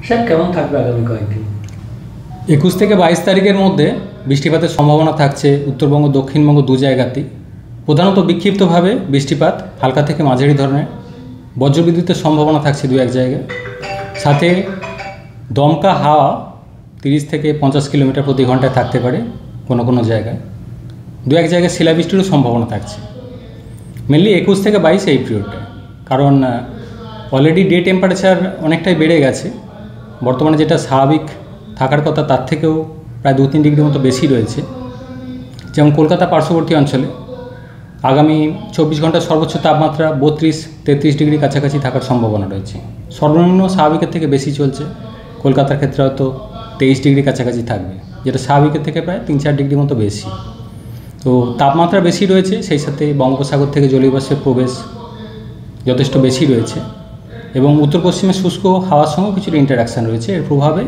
Sir কেমন থাকবে আগামী কয়েকদিন? 21 থেকে 22 তারিখের মধ্যে বৃষ্টিপাতের সম্ভাবনা থাকছে উত্তরবঙ্গ দক্ষিণবঙ্গ দু জায়গাতেই। প্রধানত বিক্ষিপ্তভাবে বৃষ্টিপাত, হালকা থেকে মাঝারি ধরনের বজ্রবিদ্যুতের সম্ভাবনা থাকছে দু এক জায়গায়। সাথে দমকা হাওয়া 30 থেকে 50 কিলোমিটার প্রতি ঘন্টায় থাকতে পারে কোনো কোনো জায়গায়। দু এক জায়গায় শিলাবৃষ্টিরও সম্ভাবনা থাকছে। মেনলি 21 থেকে 22 এই পিরিয়ডটা, কারণ অলরেডি ডে টেম্পারেচার অনেকটাই বেড়ে গেছে। বর্তমানে যেটা স্বাভাবিক থাকার কথা তার থেকেও প্রায় 2-3 ডিগ্রি মতো বেশি রয়েছে। যেমন কলকাতা পার্শ্ববর্তী অঞ্চলে আগামী 24 ঘন্টার সর্বোচ্চ তাপমাত্রা 32-33 ডিগ্রি কাছাকাছি থাকার সম্ভাবনা রয়েছে। সর্বনিম্ন স্বাভাবিকের থেকে বেশি চলছে। কলকাতার ক্ষেত্রে হয়তো 23 ডিগ্রি কাছাকাছি থাকবে, যেটা স্বাভাবিকের থেকে প্রায় 3-4 ডিগ্রি মতো বেশি। তো তাপমাত্রা বেশি রয়েছে, সেই সাথে বঙ্গোপসাগর থেকে জলীয় বাষ্পের প্রবেশ যথেষ্ট বেশি রয়েছে এবং উত্তর পশ্চিমে শুষ্ক হাওয়ার সঙ্গেও কিছুটা ইন্টারাকশান রয়েছে। এর প্রভাবে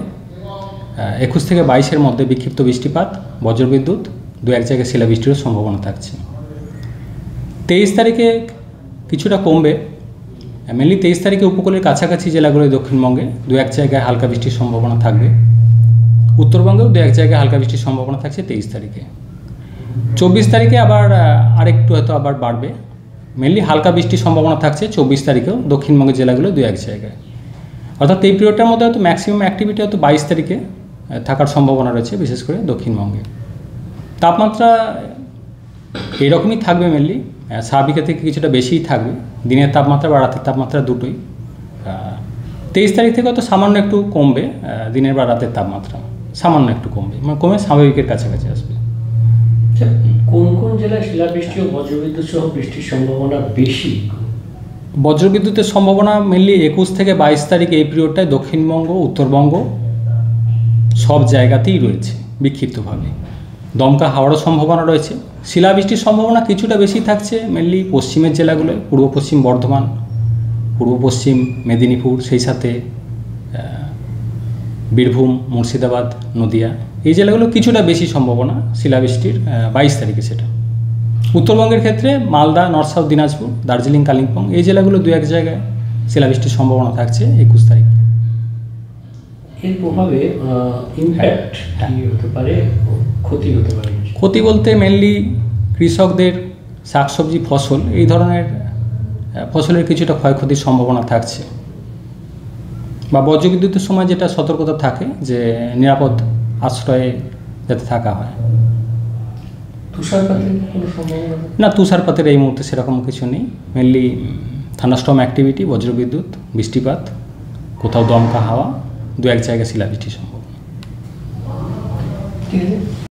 21 থেকে 22-এর মধ্যে বিক্ষিপ্ত বৃষ্টিপাত, বজ্রবিদ্যুৎ, দু এক জায়গায় শিলাবৃষ্টিরও সম্ভাবনা থাকছে। 23 তারিখে কিছুটা কমবে। মেনলি 23 তারিখে উপকূলের কাছাকাছি জেলাগুলোয় দক্ষিণবঙ্গে দু এক জায়গায় হালকা বৃষ্টির সম্ভাবনা থাকবে। উত্তরবঙ্গেও দু এক জায়গায় হালকা বৃষ্টির সম্ভাবনা থাকছে 23 তারিখে। 24 তারিখে আবার আরেকটু হয়তো আবার বাড়বে। মেনলি হালকা বৃষ্টির সম্ভাবনা থাকছে 24 তারিখেও দক্ষিণবঙ্গের জেলাগুলো দু এক জায়গায়। অর্থাৎ এই পিরিয়ডটার মধ্যে হয়তো ম্যাক্সিমাম অ্যাক্টিভিটি হয়তো 22 তারিখে থাকার সম্ভাবনা রয়েছে, বিশেষ করে দক্ষিণবঙ্গে। তাপমাত্রা এইরকমই থাকবে, মেনলি স্বাভাবিকের থেকে কিছুটা বেশিই থাকবে। দিনের তাপমাত্রা বা রাতের তাপমাত্রা দুটোই। 23 তারিখ থেকে হয়তো সামান্য একটু কমবে, দিনের বা রাতের তাপমাত্রা সামান্য একটু কমবে, মানে কমে স্বাভাবিকের কাছাকাছি আসবে। কোন কোন জেলায় শিলাবৃষ্টি ও বজ্রবিদ্যুৎ সহ বৃষ্টির সম্ভাবনা বেশি? বজ্রবিদ্যুতের সম্ভাবনা মেনলি 21 থেকে 22 তারিখ এই পিরিয়ডটায় দক্ষিণবঙ্গ, উত্তরবঙ্গ সব জায়গাতেই রয়েছে বিক্ষিপ্তভাবে। দমকা হাওয়ারও সম্ভাবনা রয়েছে। শিলাবৃষ্টির সম্ভাবনা কিছুটা বেশি থাকছে মেনলি পশ্চিমের জেলাগুলোয়, পূর্ব পশ্চিম বর্ধমান, পূর্ব পশ্চিম মেদিনীপুর, সেই সাথে বীরভূম, মুর্শিদাবাদ, নদিয়া, এই জেলাগুলো কিছুটা বেশি সম্ভাবনা শিলাবৃষ্টির 22 তারিখে। সেটা উত্তরবঙ্গের ক্ষেত্রে মালদা, নর্থ সাউথ দিনাজপুর, দার্জিলিং, কালিম্পং এই জেলাগুলো দু এক জায়গায় শিলাবৃষ্টির সম্ভাবনা থাকছে 21 তারিখ। এর প্রভাবে ইম্প্যাক্ট কি হতে পারে, ক্ষতি হতে পারে? ক্ষতি বলতে মেনলি কৃষকদের শাকসবজি ফসল, এই ধরনের ফসলের কিছুটা ক্ষয়ক্ষতির সম্ভাবনা থাকছে। বা বজ্রবিদ্যুতের সময় যেটা সতর্কতা থাকে যে নিরাপদ আশ্রয়ে যাতে থাকা হয়। তুষারপাতের কোনো সম্ভাবনা? না, তুষারপাতের এই মুহূর্তে সেরকম কিছু নেই। মেনলি থান্ডারস্টর্ম অ্যাক্টিভিটি, বজ্রবিদ্যুৎ, বৃষ্টিপাত, কোথাও দমকা হাওয়া, দু এক জায়গায় শিলাবৃষ্টির সম্ভাবনা। ঠিক আছে।